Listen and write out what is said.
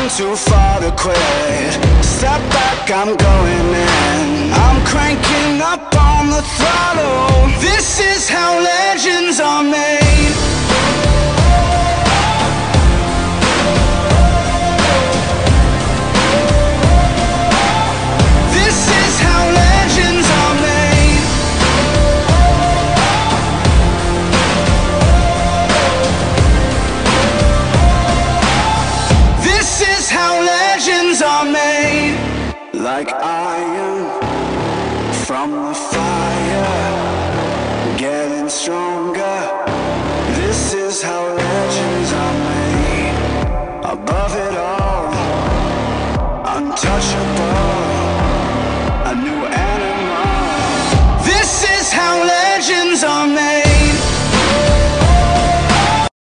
too far to quit. Step back, I'm going in. I'm cranking up on the throttle. This is how legends are made. This is how legends are made. This is how legends are made. Like iron from the fire, getting stronger.